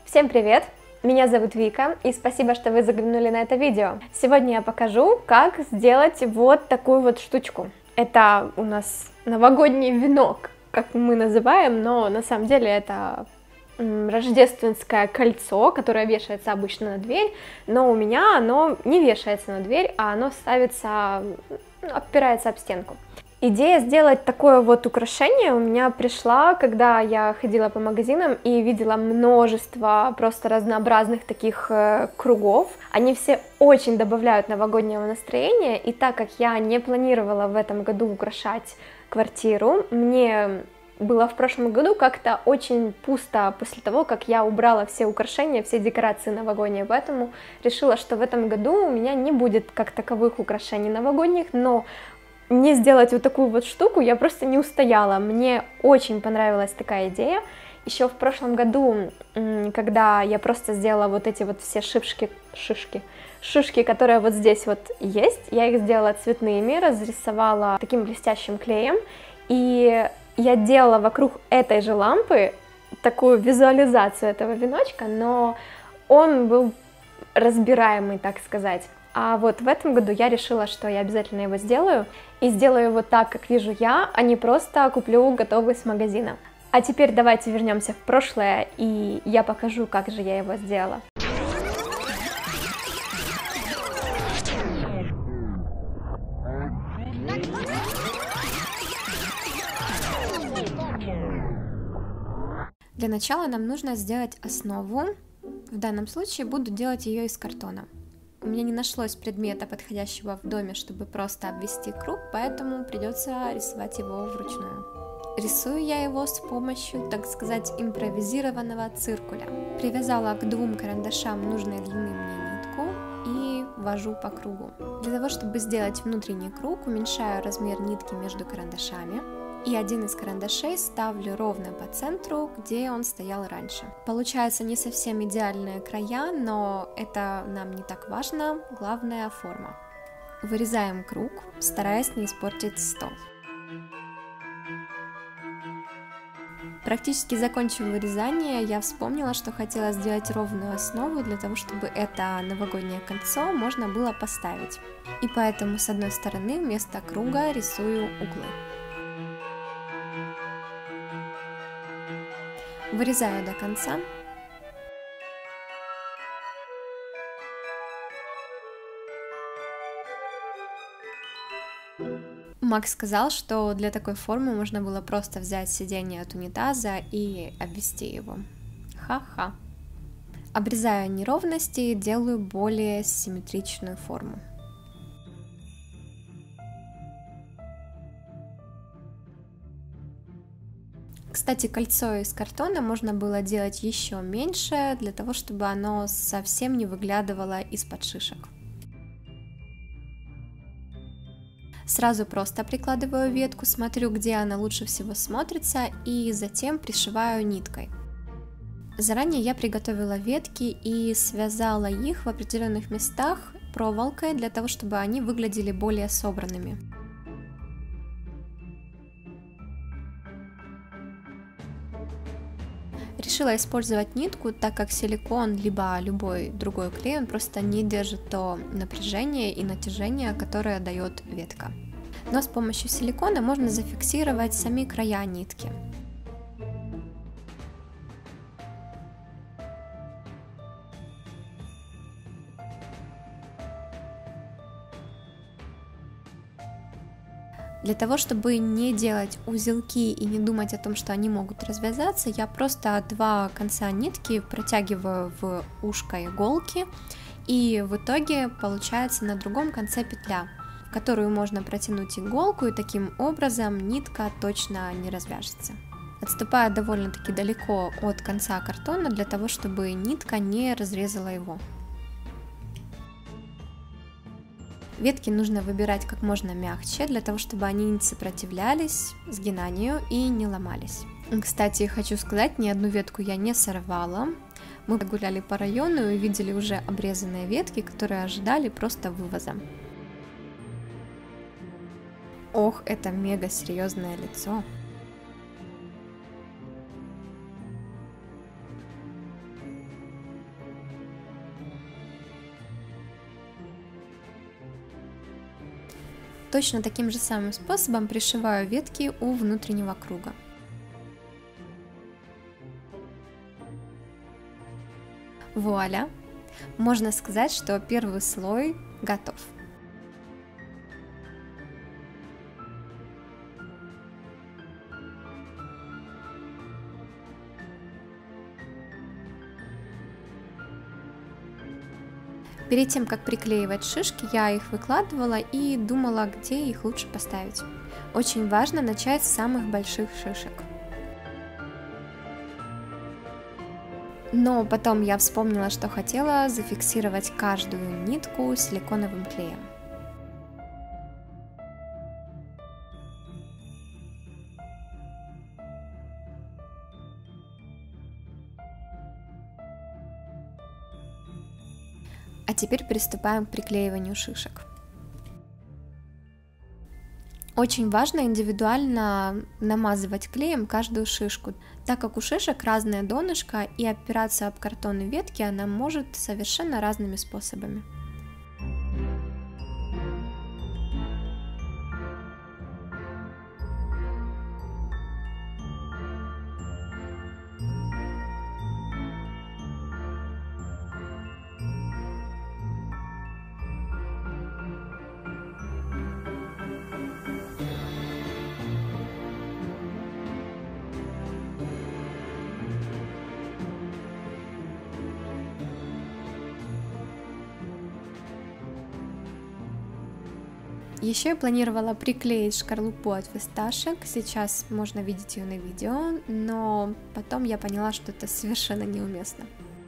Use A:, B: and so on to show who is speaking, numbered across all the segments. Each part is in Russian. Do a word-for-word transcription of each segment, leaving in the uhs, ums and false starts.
A: Всем привет! Меня зовут Вика, и спасибо, что вы заглянули на это видео. Сегодня я покажу, как сделать вот такую вот штучку. Это у нас новогодний венок, как мы называем, но на самом деле это рождественское кольцо, которое вешается обычно на дверь, но у меня оно не вешается на дверь, а оно ставится, опирается об стенку. Идея сделать такое вот украшение у меня пришла, когда я ходила по магазинам и видела множество просто разнообразных таких э, кругов. Они все очень добавляют новогоднего настроения, и так как я не планировала в этом году украшать квартиру, мне было в прошлом году как-то очень пусто после того, как я убрала все украшения, все декорации новогодние, поэтому решила, что в этом году у меня не будет как таковых украшений новогодних, но не сделать вот такую вот штуку я просто не устояла. Мне очень понравилась такая идея. Еще в прошлом году, когда я просто сделала вот эти вот все шишки, шишки, шишки, которые вот здесь вот есть, я их сделала цветными, разрисовала таким блестящим клеем, и я делала вокруг этой же лампы такую визуализацию этого веночка, но он был разбираемый, так сказать. А вот в этом году я решила, что я обязательно его сделаю, и сделаю его так, как вижу я, а не просто куплю готовый с магазина. А теперь давайте вернемся в прошлое, и я покажу, как же я его сделала. Для начала нам нужно сделать основу. В данном случае буду делать ее из картона. У меня не нашлось предмета, подходящего в доме, чтобы просто обвести круг, поэтому придется рисовать его вручную. Рисую я его с помощью, так сказать, импровизированного циркуля. Привязала к двум карандашам нужной длины мне нитку и вожу по кругу. Для того, чтобы сделать внутренний круг, уменьшаю размер нитки между карандашами. И один из карандашей ставлю ровно по центру, где он стоял раньше. Получается не совсем идеальные края, но это нам не так важно, главная форма. Вырезаем круг, стараясь не испортить стол. Практически закончив вырезание, я вспомнила, что хотела сделать ровную основу для того, чтобы это новогоднее кольцо можно было поставить. И поэтому с одной стороны вместо круга рисую углы. Вырезаю до конца. Макс сказал, что для такой формы можно было просто взять сиденье от унитаза и обвести его. Ха-ха. Обрезаю неровности и делаю более симметричную форму. Кстати, кольцо из картона можно было делать еще меньше, для того, чтобы оно совсем не выглядывало из-под шишек. Сразу просто прикладываю ветку, смотрю, где она лучше всего смотрится, и затем пришиваю ниткой. Заранее я приготовила ветки и связала их в определенных местах проволокой, для того, чтобы они выглядели более собранными. Решила использовать нитку, так как силикон, либо любой другой клей, он просто не держит то напряжение и натяжение, которое дает ветка. Но с помощью силикона можно зафиксировать сами края нитки. Для того, чтобы не делать узелки и не думать о том, что они могут развязаться, я просто два конца нитки протягиваю в ушко иголки, и в итоге получается на другом конце петля, в которую можно протянуть иголку, и таким образом нитка точно не развяжется. Отступаю довольно-таки далеко от конца картона, для того, чтобы нитка не разрезала его. Ветки нужно выбирать как можно мягче, для того, чтобы они не сопротивлялись сгинанию и не ломались. Кстати, хочу сказать, ни одну ветку я не сорвала. Мы гуляли по району и увидели уже обрезанные ветки, которые ожидали просто вывоза. Ох, это мега серьезное лицо.
B: Точно таким же самым способом пришиваю ветки у внутреннего круга. Вуаля! Можно сказать, что первый слой готов. Перед тем, как приклеивать шишки, я их выкладывала и думала, где их лучше поставить. Очень важно начать с самых больших шишек. Но потом я вспомнила, что хотела зафиксировать каждую нитку силиконовым клеем. А теперь приступаем к приклеиванию шишек. Очень важно индивидуально намазывать клеем каждую шишку, так как у шишек разное донышко, и опираться об картон и ветки она может совершенно разными способами. Еще я планировала приклеить шкарлупу от фисташек, сейчас можно видеть ее на видео, но потом я поняла, что это совершенно неуместно.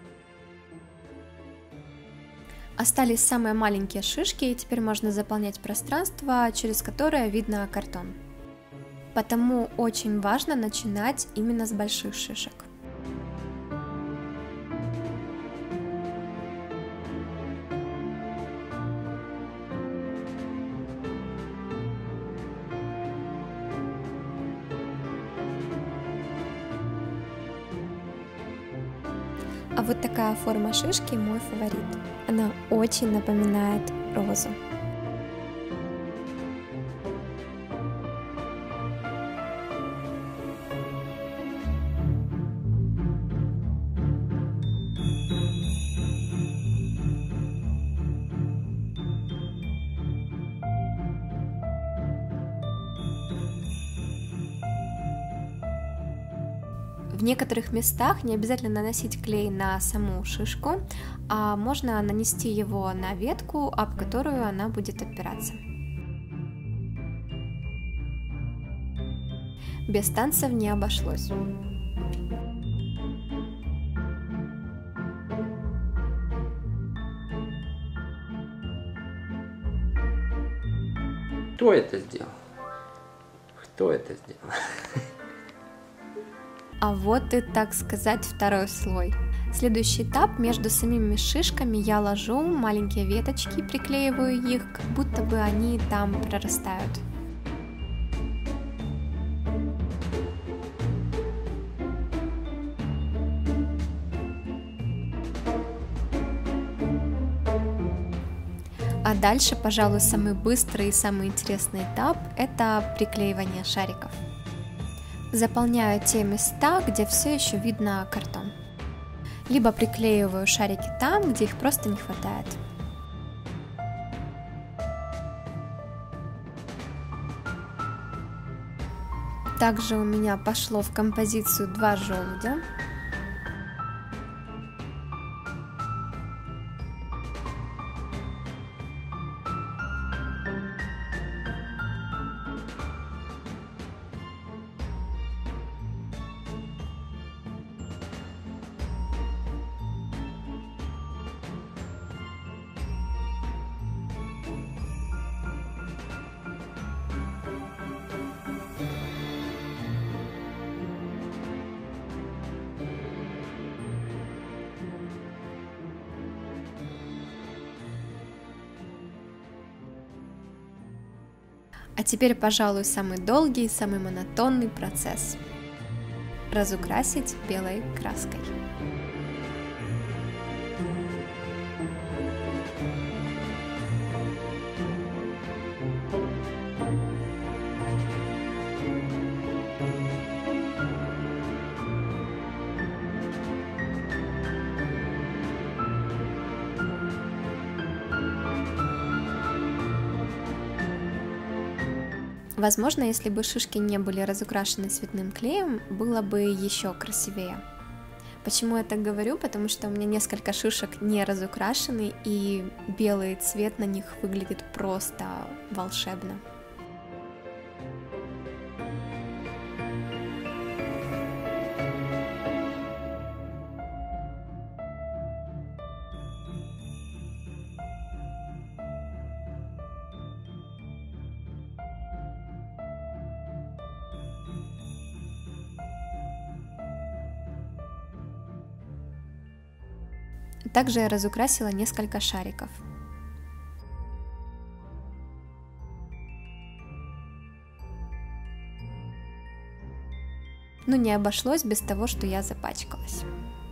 B: Остались самые маленькие шишки, и теперь можно заполнять пространство, через которое видно картон. Потому очень важно начинать именно с больших шишек. А вот такая форма шишки мой фаворит. Она очень напоминает розу. В некоторых местах не обязательно наносить клей на саму шишку, а можно нанести его на ветку, об которую она будет опираться. Без танцев не обошлось.
C: Кто это сделал? Кто это сделал?
B: А вот и, так сказать, второй слой. Следующий этап: между самими шишками я ложу маленькие веточки, приклеиваю их, как будто бы они там прорастают. А дальше, пожалуй, самый быстрый и самый интересный этап – это приклеивание шариков. Заполняю те места, где все еще видно картон. Либо приклеиваю шарики там, где их просто не хватает. Также у меня пошло в композицию два желудя. А теперь, пожалуй, самый долгий и самый монотонный процесс – разукрасить белой краской. Возможно, если бы шишки не были разукрашены цветным клеем, было бы еще красивее. Почему я так говорю? Потому что у меня несколько шишек не разукрашены, и белый цвет на них выглядит просто волшебно. Также я разукрасила несколько шариков. Но не обошлось без того, что я запачкалась.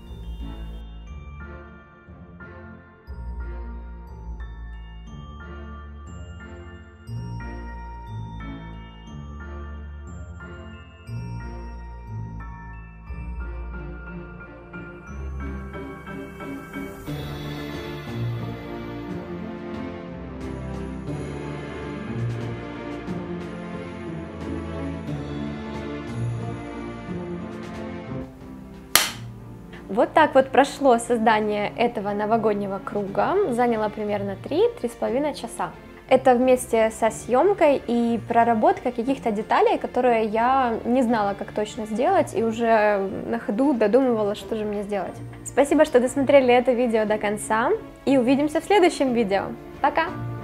A: Вот так вот прошло создание этого новогоднего круга, заняло примерно три-три с половиной часа. Это вместе со съемкой и проработкой каких-то деталей, которые я не знала, как точно сделать, и уже на ходу додумывала, что же мне сделать. Спасибо, что досмотрели это видео до конца, и увидимся в следующем видео. Пока!